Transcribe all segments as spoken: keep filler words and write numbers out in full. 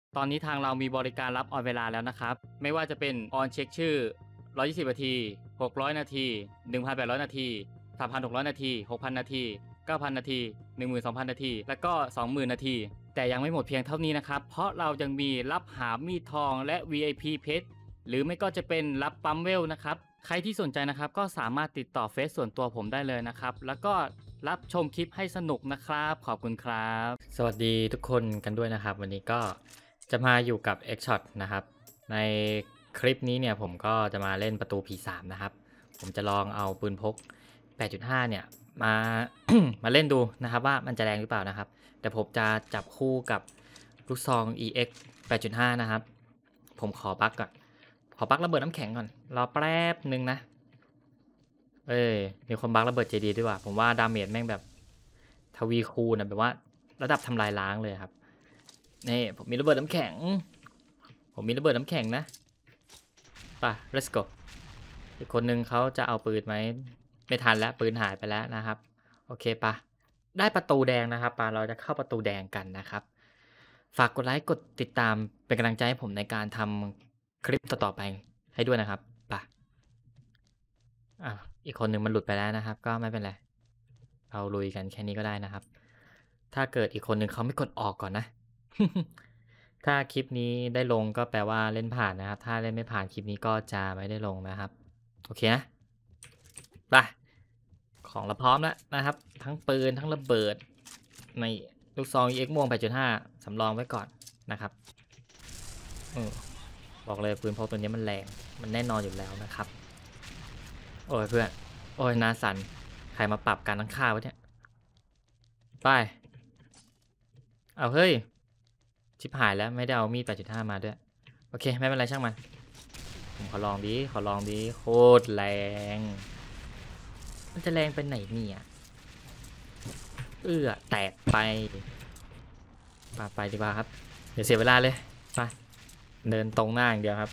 ตอนนี้ทางเรามีบริการรับออนเวลาแล้วนะครับไม่ว่าจะเป็นออนเช็คชื่อหนึ่งร้อยยี่สิบนาทีหกร้อยนาที หนึ่งพันแปดร้อย นาที สามพันหกร้อย นาที หกพัน นาที เก้าพัน นาที หนึ่งหมื่นสองพัน นาทีและก็ สองหมื่น นาทีแต่ยังไม่หมดเพียงเท่านี้นะครับเพราะเรายังมีรับหามีดทองและ วี ไอ พี เพชรหรือไม่ก็จะเป็นรับปั๊มเวลนะครับใครที่สนใจนะครับก็สามารถติดต่อเฟซส่วนตัวผมได้เลยนะครับแล้วก็รับชมคลิปให้สนุกนะครับขอบคุณครับสวัสดีทุกคนกันด้วยนะครับวันนี้ก็จะมาอยู่กับ X-Shot นะครับในคลิปนี้เนี่ยผมก็จะมาเล่นประตู พี สาม นะครับผมจะลองเอาปืนพก แปดจุดห้า เนี่ยมา มาเล่นดูนะครับว่ามันจะแรงหรือเปล่านะครับแต่ผมจะจับคู่กับลูกซอง อี เอ็กซ์ แปดจุดห้า นะครับผมขอบั๊กก่อนขอบั๊กระเบิดน้ำแข็งก่อนรอแป๊บนึงนะเอ้ยมีคนบั๊กระเบิด เจ ดี ด้วยว่ะผมว่าดาเมจแม่งแบบทวีคูณนะแบบว่าระดับทำลายล้างเลยครับนี่ผมมีระเบิดน้ำแข็งผมมีระเบิดน้ำแข็งนะไป let's go อีกคนนึงเขาจะเอาปืนไหมไม่ทันแล้วปืนหายไปแล้วนะครับโอเคปะได้ประตูแดงนะครับปะเราจะเข้าประตูแดงกันนะครับฝากกดไลค์กดติดตามเป็นกำลังใจให้ผมในการทำคลิปต่อๆไปให้ด้วยนะครับปะอ่ะอีกคนหนึ่งมันหลุดไปแล้วนะครับก็ไม่เป็นไรเราลุยกันแค่นี้ก็ได้นะครับถ้าเกิดอีกคนหนึ่งเขาไม่กดออกก่อนนะ ถ้าคลิปนี้ได้ลงก็แปลว่าเล่นผ่านนะครับถ้าเล่นไม่ผ่านคลิปนี้ก็จะไม่ได้ลงนะครับโอเคนะไปของเราพร้อมแล้วนะครับทั้งปืนทั้งระเบิดในลูกซอง อี เอ็กซ์ ม่วง แปดจุดห้า สำรองไว้ก่อนนะครับออบอกเลยปืนพกตัวนี้มันแรงมันแน่นอนอยู่แล้วนะครับโอ้ยเพื่อนโอ้ยนาสันใครมาปรับการตั้งค่าวะเนี่ยไปเอาเฮ้ยชิบหายแล้วไม่ได้เอามีด แปดจุดห้า มาด้วยโอเคไม่เป็นไรช่างมันผมขอลองดิขอลองดิโคตรแรงมันจะแรงไปไหนเนี่ยเอื้อแตกไปปาไปดีกว่าครับเดี๋ยวเสียเวลาเลยไปเดินตรงหน้าอย่างเดียวครับ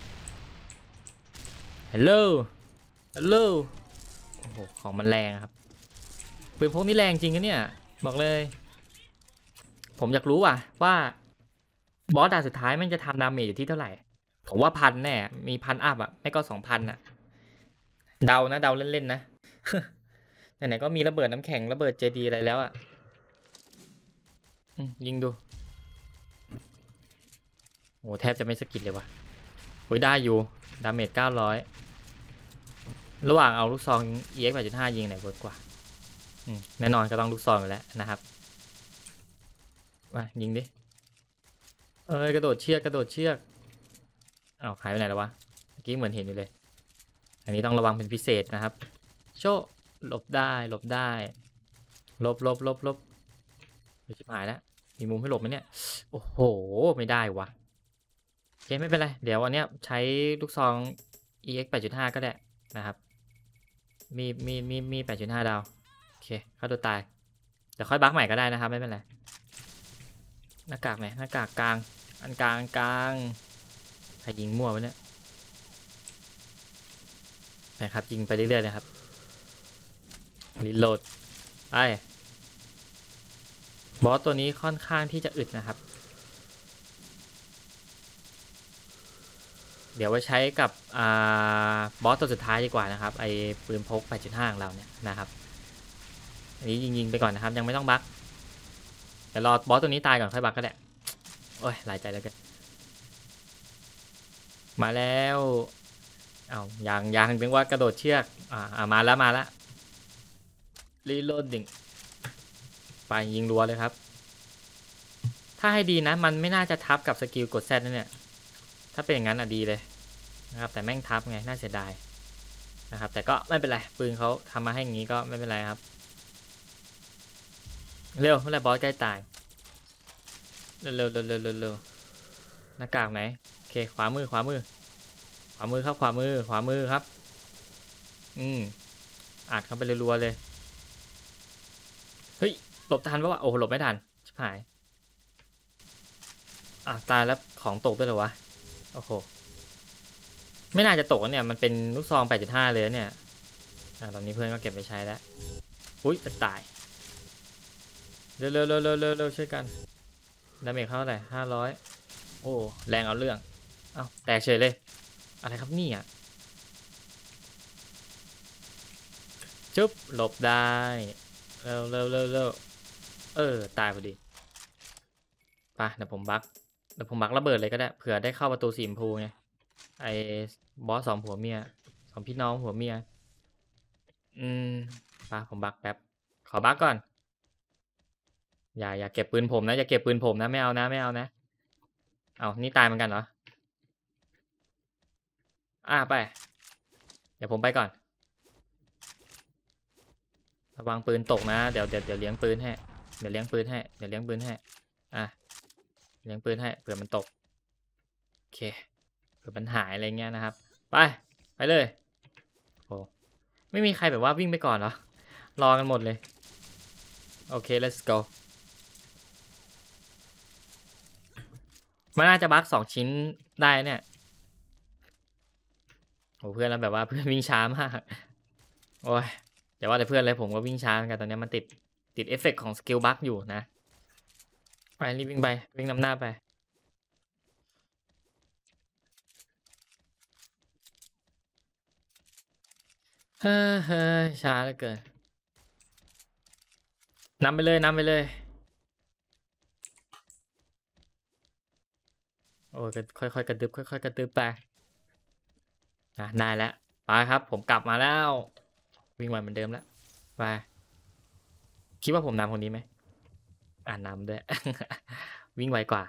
ฮัลโหลฮัลโหลโอ้โหของมันแรงครับปืนพกนี่แรงจริงนะเนี่ยบอกเลยผมอยากรู้ว่ะว่าบอสด่านสุดท้ายมันจะทำดาเมจอยู่ที่เท่าไหร่ผมว่าพันแน่มีพันอัพอ่ะไม่ก็สองพันอ่ะเดานะเดาเล่นๆนะ ไหนๆก็มีระเบิดน้ำแข็งระเบิดเจดีอะไรแล้วอ่ะยิงดูโอ้แทบจะไม่สกิลเลยว่ะโอ้ยได้อยู่ดาเมจเก้าร้อยระหว่างเอาลูกซอง อี เอ็กซ์ แปดจุดห้า ยิงไหนเวิร์กกว่าแน่นอนก็ต้องลูกซองอยู่แล้วนะครับมายิงดิเอ้ยกระโดดเชือกกระโดดเชือกอ้าวหายไปไหนแล้ววะเมื่อกี้เหมือนเห็นอยู่เลยอันนี้ต้องระวังเป็นพิเศษนะครับโชว์หลบได้หลบได้หลบหลบหลบหลบชิบหายแล้วมีมุมให้หลบไหมเนี่ยโอ้โหไม่ได้วะโอเคไม่เป็นไรเดี๋ยววันนี้ใช้ลูกซอง อี เอ็กซ์ แปดจุดห้า ก็ได้นะครับมีมีมีมี แปดจุดห้า ดาวโอเคเข้าตัวตายเดี๋ยวค่อยบั๊กใหม่ก็ได้นะครับไม่เป็นไรหน้ากากไหนหน้ากากกลางอันกลางกลางใครยิงมั่ววะเนี่ยนะครับยิงไปเรื่อยๆนะครับรีโหลดไปบอสตัวนี้ค่อนข้างที่จะอึดนะครับเดี๋ยวไว้ใช้กับบอสตัวสุดท้ายดีกว่านะครับไอ้ปืนพก แปดจุดห้า ของเราเนี่ยนะครับอันนี้ยิงๆไปก่อนนะครับยังไม่ต้องบั๊กเดี๋ยวรอบอสตัวนี้ตายก่อนค่อยบั๊กก็ได้โอ้ยหลายใจแล้วกันมาแล้วเอาอย่างอย่างถึงว่ากระโดดเชือกอ่ามาแล้วมาแล้วรีโหลดดิ่งไปยิงรัวเลยครับถ้าให้ดีนะมันไม่น่าจะทับกับสกิลกดแซดนั่นเนี่ยถ้าเป็นอย่างนั้นอ่ะดีเลยนะครับแต่แม่งทับไงน่าเสียดายนะครับแต่ก็ไม่เป็นไรปืนเขาทำมาให้อย่างนี้ก็ไม่เป็นไรครับเร็วเมื่อไรบอสใกล้ตายเร็วเร็วเร็วเร็วเร็วหน้ากากไหนโอเคขวามือขวามือขวามือครับขวามือขวามือครับอืมอัดเข้าไปรัวๆเลยเฮ้ยหลบทันปะวะโอ้หลบไม่ทันชิบหายอ่ะตายแล้วของตกด้วยเหรอวะโอ้โหไม่น่าจะตกเนี่ยมันเป็นลูกซอง แปดจุดห้า เลยเนี่ยอ่ะตอนนี้เพื่อนก็เก็บไปใช้แล้วอุ้ยจะตายเร็วเร็วเร็วเร็วเร็วช่วยกันดาเมจเข้าเท่าไหร่ห้าร้อยโอ้แรงเอาเรื่องเอ้าแตกเฉยเลยอะไรครับนี่อ่ะจุ๊บหลบได้เร็วเร็วเร็วเร็วเออตายพอดีไปเดี๋ยวผมบักเดี๋ยวผมบักระเบิดเลยก็ได้เผื่อได้เข้าประตูสีชมพูไงไอ้บอสสองผัวเมียสองพี่น้องผัวเมียอืมไปผมบักแป๊บขอบักก่อนอย่าอย่าเก็บปืนผมนะอย่าเก็บปืนผมนะไม่เอานะไม่เอานะเอานี่ตายเหมือนกันเหรออ่าไปเดี๋ยวผมไปก่อนระวังปืนตกนะเดี๋ยวเดี๋ยวเดี๋ยวเลี้ยงปืนให้เดี๋ยวเลี้ยงปืนให้เดี๋ยวเลี้ยงปืนให้อ่ะเลี้ยงปืนให้เผื่อมันตกโอเคเผื่อมันหายอะไรเงี้ยนะครับไปไปเลยโอ้ไม่มีใครแบบว่าวิ่งไปก่อนเหรอรอกันหมดเลยโอเค let's go มันน่าจะบั๊กสองชิ้นได้เนี่ยโอ้เพื่อนเราแบบว่าเพื่อนวิ่งช้ามากโอ้ยแต่ว่าแต่เพื่อนเลยผมก็วิ่งช้าเหมือนกันตอนนี้มันติดติดเอฟเฟกต์ของสกิลบั๊กอยู่นะไปรีบวิ่งไปวิ่งนำหน้าไปเฮ้ยเฮ้ยช้าเหลือเกินนำไปเลยนำไปเลยโอ้ยค่อยๆกระดึบค่อยๆกระดึบไปอ่ะได้แล้วไปครับผมกลับมาแล้ววิ่งไวเหมือนเดิมแล้วไปคิดว่าผมนำคนนี้ไหมอ่านำด้วย วิ่งไวกว่า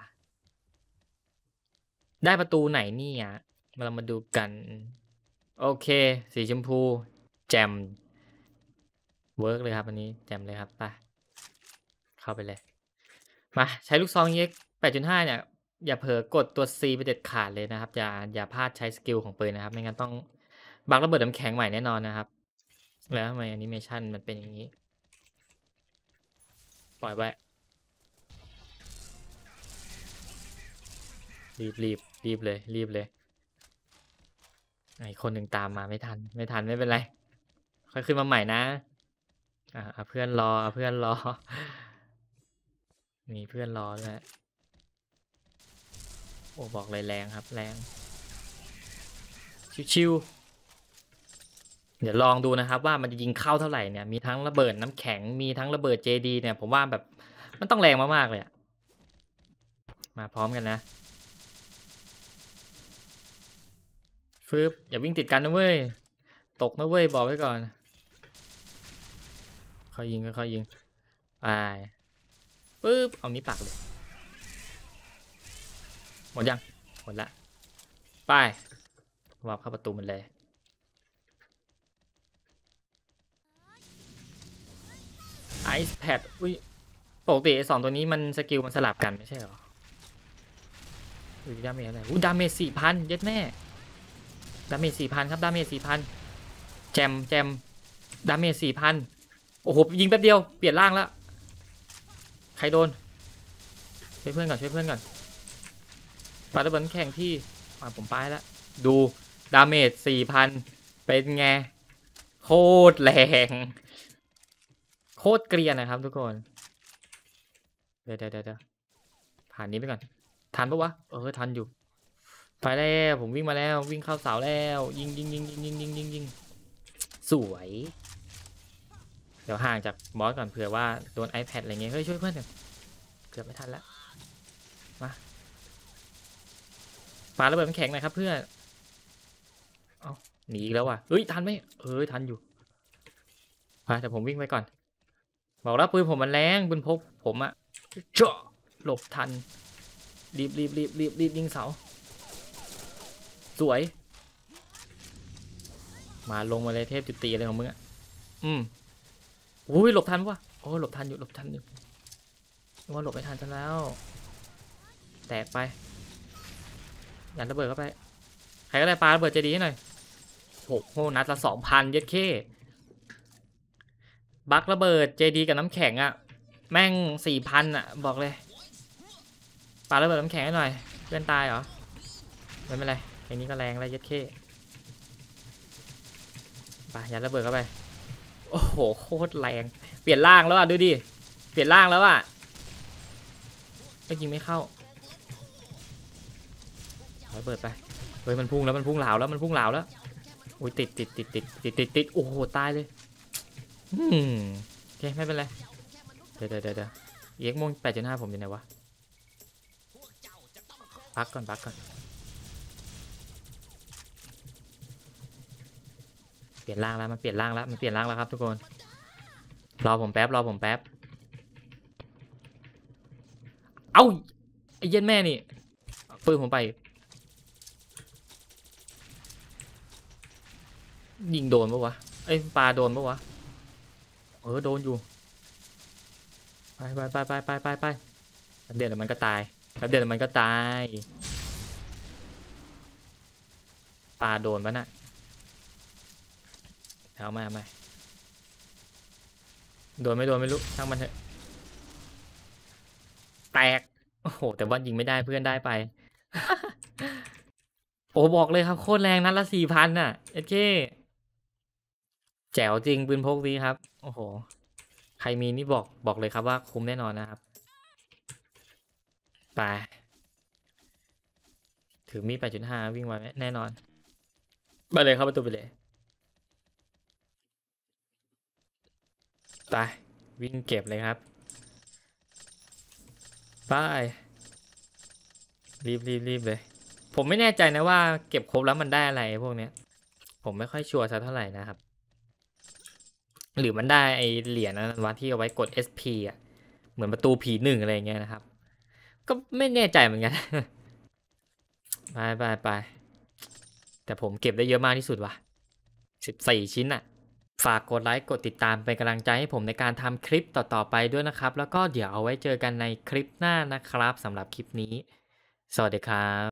ได้ประตูไหนนี่อ่ะเรามาดูกันโอเคสีชมพูแจมเวิร์กเลยครับอันนี้แจมเลยครับไปเข้าไปเลยมาใช้ลูกซองเอ็กแปดจุดห้าเนี่ยอย่าเผลอกดตัว C ไปเด็ดขาดเลยนะครับอย่าอย่าพลาดใช้สกิลของปืนนะครับไม่งั้นต้องบักระเบิดน้ำแข็งใหม่แน่นอนนะครับแล้วทำไมแอนิเมชันมันเป็นอย่างนี้ปล่อยไว้รีบรีบรีบเลยรีบเลยไอ้คนหนึ่งตามมาไม่ทันไม่ทันไม่เป็นไรค่อยขึ้นมาใหม่นะอ่าเพื่อนรอเพื่อนรอมีเพื่อนรอด้วยโอ้บอกเลยแรงครับแรงชิวๆเดี๋ยวลองดูนะครับว่ามันจะยิงเข้าเท่าไหร่เนี่ยมีทั้งระเบิดน้ำแข็งมีทั้งระเบิด เจ ดี เนี่ยผมว่าแบบมันต้องแรงมากๆเลยอะมาพร้อมกันนะฟึบอย่าวิ่งติดกันนะเว้ยตกนะเว้ยบอกไว้ก่อนค่อยยิงค่อยยิงไปปึ๊บเอานี้ปักเลยหมดยังหมดละไปวาร์ปเข้าประตูมันเลยไอซ์แพดอุ้ยปกติไอสองตัวนี้มันสกิลมันสลับกันไม่ใช่หรออุ้ยดาเมจอะไรอุ้ยดาเมจสี่พันเย็ดแม่ดาเมจสี่พันครับดาเมจสี่พันแจมแจมดาเมจสี่พันโอ้โหยิงแป๊บเดียวเปลี่ยนร่างแล้วใครโดนช่วยเพื่อนก่อนช่วยเพื่อนก่อนปาระเบิดแข่งที่มาผมไปแล้วดูดาเมจสี่พันเป็นไงโคตรแรงโคตรเกรียนนะครับทุกคนเดี๋ยวเดี๋ยวเดี๋ยวผ่านนี้ไปก่อนทันปะวะเออทันอยู่ไปแล้วผมวิ่งมาแล้ววิ่งเข้าเสาแล้วยิงยิงยิงยิงยิงยิงยิงยิงสวยเดี๋ยวห่างจากบอสก่อนเผื่อว่าโดน iPad อะไรเงี้ยเฮ้ยช่วยเพื่อนหน่อยเกือบไม่ทันแล้วมาปาระเบิดน้ำแข็งหน่อยครับเพื่อนเอ้าหนีอีกแล้วว่ะเฮ้ยทันไหมเอ้ยทันอยู่ไปแต่ผมวิ่งไปก่อนบอกแล้วปืนผมมันแรงปืนพกผมอะเจาะหลบทันรีบรีบรีบรีบรีบยิงเสาสวยมาลงมาเลยเทพจุติอะไรของมึงอะอืมอุ้ยหลบทันวะโอ้หลบทันอยู่หลบทันอยู่ว่าหลบไม่ทันซะแล้วแตกไปยันระเบิดเข้าไปใครก็ได้ปาระเบิดเจดีให้หน่อยโอ้โหนัดละสองพันเย็ดเข้บักระเบิดเจดีกับน้ำแข็งอะแม่งสี่พันอะบอกเลยปาระเบิดน้ำแข็งให้หน่อยเพื่อนตายเหรอไม่เป็นไรแค่นี้ก็แรงแล้วเย็ดเข้ไปยันระเบิดเข้าไปโอ้โหโคตรแรงเปลี่ยนร่างแล้วอ่ะดูดิเปลี่ยนร่างแล้วอ่ะไม่ยิงไม่เข้าระเบิดไปเฮ้ยมันพุ่งแล้วมันพุ่งเหลาแล้วมันพุ่งเหลาแล้วอุ้ยติดติดติดติดติดติดติดโอ้โหตายเลยอืมโอเคไม่เป็นไรเดี๋ยวเดี๋ยวเดี๋ยวเดี๋ยวเอ็กโมงแปดจุดห้าผมอยู่ไหนวะพักก่อนพักก่อนเปลี่ยนร่างแล้วมันเปลี่ยนร่างแล้วมันเปลี่ยนร่างแล้วครับทุกคนรอผมแป๊บรอผมแป๊บเอ้าไอ้เย็นแม่นี่ปืนผมไปยิงโดนปะวะไอ้ปลาโดนปะวะเออโดนอยู่ไปไปไปไปไปไปไปเดี๋ยวมันก็ตายเดี๋ยวมันก็ตายปลาโดนปะน่ะเอามาเอามาโดนไม่โดนไม่รู้ช่างมันเถอะแตกโอ้โหแต่ว่ายิงไม่ได้เพื่อนได้ไป โอ้บอกเลยครับโคตรแรงนัดละสี่พันน่ะเอเคแจ๋วจริงปืนพกนี้ครับโอ้โหใครมีนี่บอกบอกเลยครับว่าคุ้มแน่นอนนะครับไปถือมีด แปดจุดห้า วิ่งไวแน่นอนไปเลยครับประตูไปเลยไปวิ่งเก็บเลยครับไปรีบรีบรีบเลยผมไม่แน่ใจนะว่าเก็บครบแล้วมันได้อะไรพวกเนี้ยผมไม่ค่อยชัวร์สักเท่าไหร่นะครับหรือมันได้ไอเหรียญนั้นวะที่เอาไว้กด เอส พี อ่ะเหมือนประตูผีหนึ่งอะไรเงี้ยนะครับก็ไม่แน่ใจเหมือนกันไปไปไปแต่ผมเก็บได้เยอะมากที่สุดว่ะสิบสี่ชิ้นอ่ะฝากกดไลค์กดติดตามเป็นกำลังใจให้ผมในการทำคลิปต่อๆไปด้วยนะครับแล้วก็เดี๋ยวเอาไว้เจอกันในคลิปหน้านะครับสำหรับคลิปนี้สวัสดีครับ